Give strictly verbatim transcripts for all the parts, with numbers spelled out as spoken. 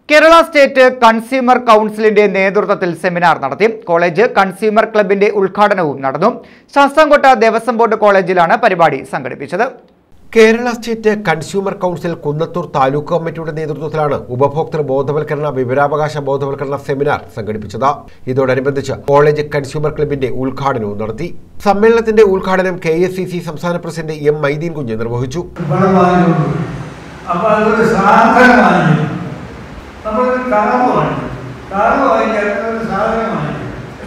Kerala state consumer കൗൺസിലിന്റെ നേതൃത്വത്തിൽ seminar നടത്തി. കോളേജ് കൺസ്യൂമർ ക്ലബിന്റെ ഉദ്ഘാടനവും നടന്നു. ശാസ്താംകോട്ട ദേവസ്വം ബോർഡ് കോളേജിലാണ് പരിപാടി സംഘടിപ്പിച്ചത്. Kerala state consumer council Kunnathur taluk കമ്മിറ്റിയുടെ നേതൃത്വത്തിലാണ് ഉപഭോക്തൃ ബോധവൽക്കരണ വിവരാവകാശ ബോധവൽക്കരണ സെമിനാർ സംഘടിപ്പിച്ചത്. ഇതോടനുബന്ധിച്ച് കോളേജ് കൺസ്യൂമർ ക്ലബിന്റെ ഉദ്ഘാടനവും നടത്തി. സമ്മേളനത്തിന്റെ ഉദ്ഘാടനം കെ എസ് സി സി സംസ്ഥാന പ്രസിഡന്റ് എം മൈദീൻ കുഞ്ഞ് നിർവഹിച്ചു. നമ്മൾ കാറ് വാങ്ങിക്കും കാറ് വാങ്ങിക്കാൻ ഒരു സാധനം വാങ്ങിക്കും.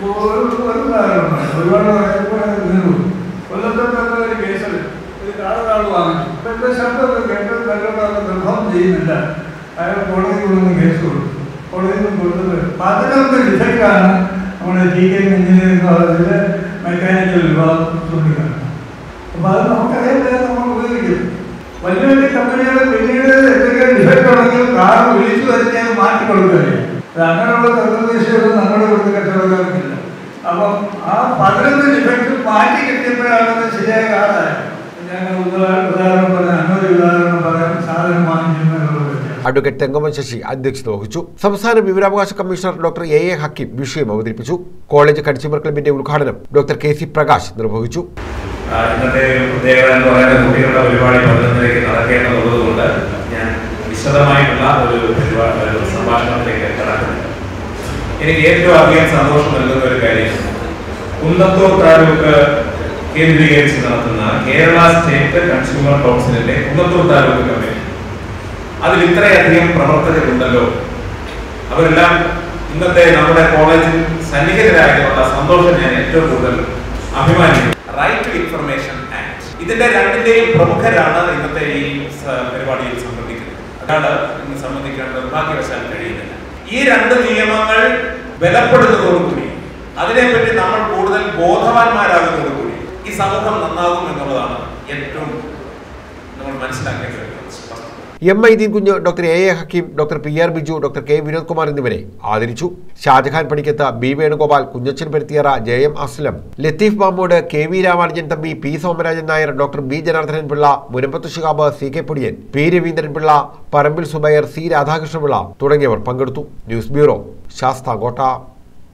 ഒരുപാട് കൊല്ലത്തൊക്കെ ഒരു കേസിൽ ഒരു കാറ് ഒരാൾ വാങ്ങിച്ചു. ഇപ്പോഴത്തെ ശബ്ദമൊക്കെ കേട്ടത് നല്ലോണം നിർഭം ചെയ്യുന്നില്ല. അയാൾ കോടതി കൊണ്ടുവന്ന് കേസ് കൊടുത്തു. കോടതിയിൽ നിന്ന് കൊടുത്തത് പതിനൊന്ന് ഡിഫക്റ്റാണ് നമ്മുടെ ജി കെ എഞ്ചിനീയറിംഗ് കോളേജിൽ മെക്കാനിക്കൽ വിഭാഗം ചൂണ്ടിക്കാണ്. അപ്പോൾ അത് നമുക്കറിയാൻ നമ്മൾ ഉപയോഗിക്കും. വലിയ വലിയ കമ്പനികൾ പിന്നീട് എന്തെങ്കിലും ഡിഫക്റ്റ് ഉണ്ടെങ്കിൽ കാർ വിളിച്ചു വരുത്തി അത് മാറ്റി കൊടുക്കുകയാണ്. അങ്ങനെയുള്ള തത്വദേശം നമ്മുടെ ഇവിടുത്തെ കച്ചവടക്കാർക്കില്ല. അപ്പം ആ പതിനൊന്ന് ഡിഫക്റ്റ് മാറ്റി കിട്ടിയപ്പോഴാണ് ശരിയായ കാറായത്. ഞങ്ങൾ ഉദാഹരണം പറയാം, അന്നൊരു ഉദാഹരണം പറയാം, സാധനം വാങ്ങിക്കുന്നതിനുള്ള. അഡ്വക്കേറ്റ് തെങ്ങമൻ ശശി അധ്യക്ഷത വഹിച്ചു. സംസ്ഥാന വിവരാവകാശ commissioner doctor A A Hakeem വിഷയം അവതരിപ്പിച്ചു. കോളേജ് കൺസ്യൂമർ ക്ലബിന്റെ ഉദ്ഘാടനം ഡോക്ടർ കെ സി പ്രകാശ് നിർവഹിച്ചു. ഇന്നത്തെ പ്രത്യേകത എന്ന് പറയുന്ന കുട്ടികളുടെ പരിപാടി പതിനൊന്നിലേക്ക് നടക്കേണ്ടതുള്ളത് കൊണ്ട് ഞാൻ വിശദമായിട്ടുള്ള ഒരു പരിപാടി സംഭാഷണത്തിലേക്ക് കടക്കുന്നു. എനിക്ക് ഏറ്റവും അധികം സന്തോഷം നൽകുന്ന ഒരു കാര്യം കുന്നത്തൂർ താലൂക്ക് കേന്ദ്രീകരിച്ച് നടത്തുന്ന കേരള സ്റ്റേറ്റ് കൺസ്യൂമർ കൗൺസിലിന്റെ കുന്നത്തൂർ താലൂക്ക് കമ്മിറ്റി, അതിൽ ഇത്രയധികം പ്രവർത്തകരുണ്ടല്ലോ. അവരെല്ലാം ഇന്നത്തെ നമ്മുടെ കോളേജിൽ സന്നിഹിതരായതിനുള്ള സന്തോഷം ഞാൻ ഏറ്റവും കൂടുതൽ അഭിമാനിക്കുന്നു. റൈറ്റ് ടു ഇൻഫർമേഷൻ ആക്ട്, ഇതിന്റെ രണ്ടിന്റെയും പ്രമുഖരാണ് ഇന്നത്തെ ഈ പരിപാടിയിൽ സംബന്ധിക്കുന്നത്. അതാണ് ഇന്ന് സംബന്ധിക്കാൻ നിർഭാഗ്യവശാൽ കഴിയുന്നില്ല. ഈ രണ്ട് നിയമങ്ങൾ ബലപ്പെടുന്നതോടുകൂടി, അതിനെപ്പറ്റി നമ്മൾ കൂടുതൽ ബോധവാന്മാരാകുന്നതോടുകൂടി ഈ സമൂഹം നന്നാകും എന്നുള്ളതാണ് ഏറ്റവും നമ്മൾ മനസ്സിലാക്കേണ്ടത്. M Maideen Kunju, doctor A A Hakeem, doctor P R Biju, doctor K Vinod Kumar എന്നിവരെ ആദരിച്ചു. Shajahan Panikkath, B Venugopal, Kunjachan Paruthiyara, J M Aslam, Latheef Mamood, K V Ramanujan Thampi, P Somarajan Nair, doctor B Janardhanan Pillai, Munambath Shihab, C K Podiyan, P Raveendran Pillai, Parambil Zubair, C Radhakrishnapillai തുടങ്ങിയവർ പങ്കെടുത്തു. News bureau, Sasthamkotta.